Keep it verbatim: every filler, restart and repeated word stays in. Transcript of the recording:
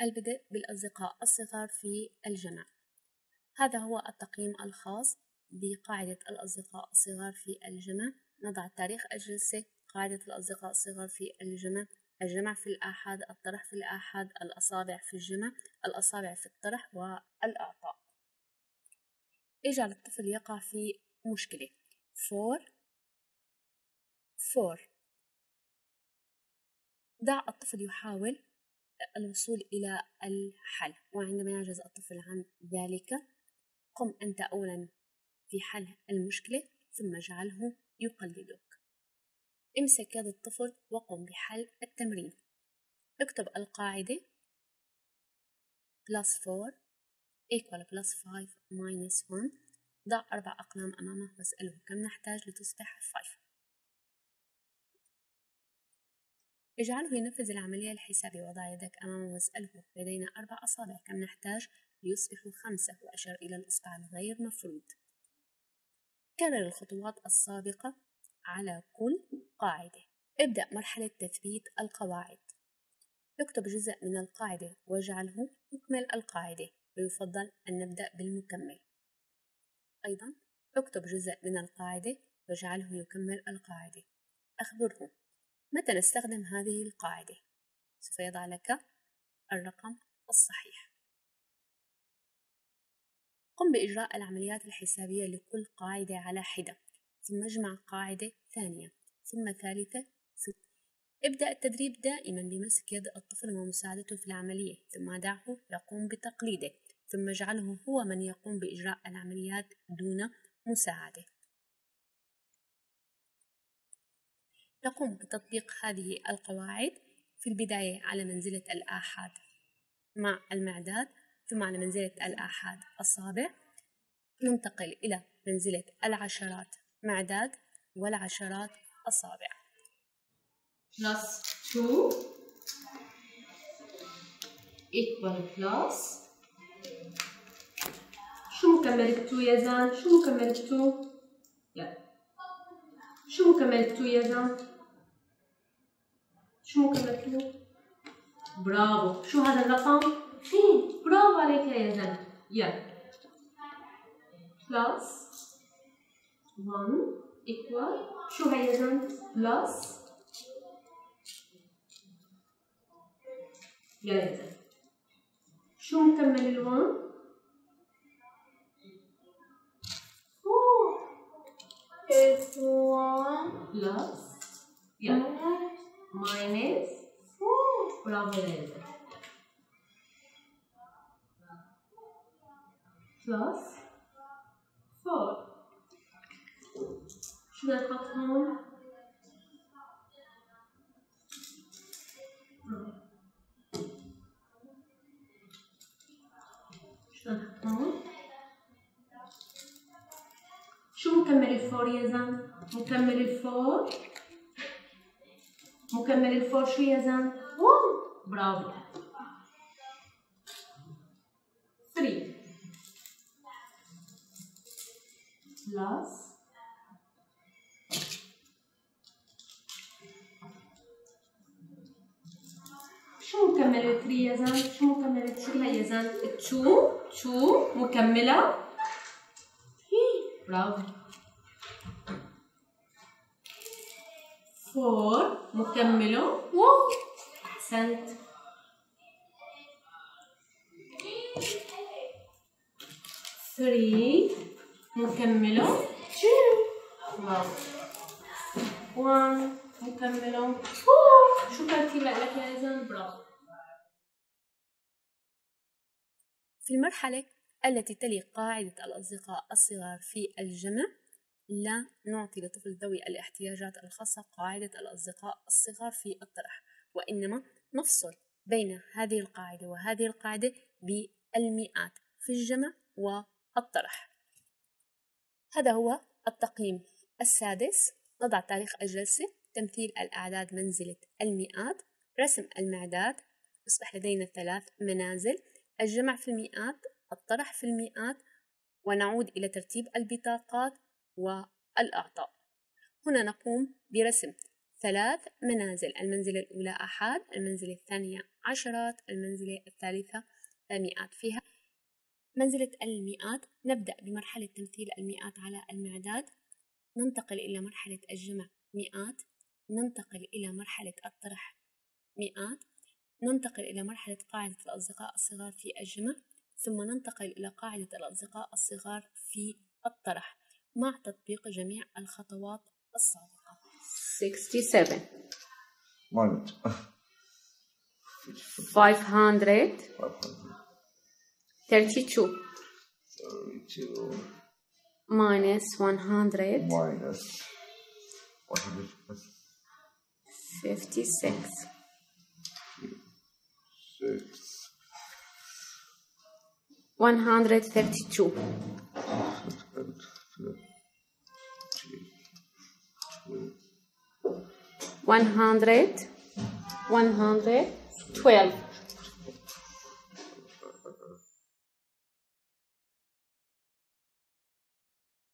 البدء بالأصدقاء الصغار في الجمع. هذا هو التقييم الخاص بقاعدة الأصدقاء الصغار في الجمع. نضع تاريخ الجلسة، قاعدة الأصدقاء الصغار في الجمع، الجمع في الآحاد، الطرح في الآحاد، الأصابع في الجمع، الأصابع في الطرح، والإعطاء. اجعل الطفل يقع في مشكلة. فور فور دع الطفل يحاول الوصول إلى الحل، وعندما يعجز الطفل عن ذلك قم أنت أولا في حل المشكلة ثم اجعله يقلدك. امسك يد الطفل وقم بحل التمرين. اكتب القاعدة plus four equal plus five minus one. ضع أربع أقلام أمامه واسأله كم نحتاج لتصبح five. اجعله ينفذ العملية الحسابية وضع يدك أمامه واسأله لدينا أربع أصابع كم نحتاج ليصبحوا خمسة، وأشر إلى الإصبع الغير مفروض. كرر الخطوات السابقة على كل قاعدة. ابدأ مرحلة تثبيت القواعد. اكتب جزء من القاعدة واجعله يكمل القاعدة، ويفضل أن نبدأ بالمكمل. أيضا اكتب جزء من القاعدة واجعله يكمل القاعدة. أخبره متى نستخدم هذه القاعدة، سوف يضع لك الرقم الصحيح. قم بإجراء العمليات الحسابية لكل قاعدة على حدة، ثم اجمع قاعدة ثانية ثم ثالثة ثم ابدأ التدريب دائما بمسك يد الطفل ومساعدته في العملية، ثم دعه يقوم بتقليده، ثم اجعله هو من يقوم بإجراء العمليات دون مساعدة. نقوم بتطبيق هذه القواعد في البداية على منزلة الآحاد مع المعداد، ثم على منزلة الآحاد أصابع. ننتقل إلى منزلة العشرات معداد والعشرات أصابع. plus two equal plus شو مكمل two يا زان؟ شو مكمل two؟ يلا شو مكمل two يا زان؟ شو مكمل two؟ برافو. شو هذا الرقم؟ اثنين. برافو عليك يا زان. يلا plus one equal شو هي يا زان؟ plus يا زين شو مكمل الوان؟ four. It's one plus yeah minus four. برافو يا زين. plus four. شو بدنا نحط هون؟ شو مكمل الفور يا زان؟ مكمل الفور مكمل الفور شو يا زان؟ واحد. برافو. ثلاثة بلس شو مكمل ثلاثة يا زان؟ شو مكمل ثلاثة هي يا زان؟ اثنين اثنين مكملة برافو. أربعة مكملة واحد. أحسنت. ثلاثة مكملة اثنين. برافو. واحد مكملة. شو ترتيب لك يا زين؟ برافو. في المرحلة التي تلي قاعدة الأصدقاء الصغار في الجمع لا نعطي لطفل ذوي الاحتياجات الخاصة قاعدة الأصدقاء الصغار في الطرح، وإنما نفصل بين هذه القاعدة وهذه القاعدة بالمئات في الجمع والطرح. هذا هو التقييم السادس. نضع تاريخ الجلسة، تمثيل الأعداد منزلة المئات، رسم المعداد، يصبح لدينا ثلاث منازل، الجمع في المئات، الطرح في المئات، ونعود إلى ترتيب البطاقات والإعطاء. هنا نقوم برسم ثلاث منازل، المنزلة الأولى أحد، المنزلة الثانية عشرات، المنزلة الثالثة مئات. فيها منزلة المئات نبدأ بمرحلة تمثيل المئات على المعداد، ننتقل إلى مرحلة الجمع مئات، ننتقل إلى مرحلة الطرح مئات، ننتقل إلى مرحلة قاعدة الأصدقاء الصغار في الجمع، ثم ننتقل إلى قاعدة الأصدقاء الصغار في الطرح مع تطبيق جميع الخطوات السابقة. sixty-seven five hundred thirty-two minus one hundred minus one hundred fifty-six six one hundred thirty-two one hundred one hundred twelve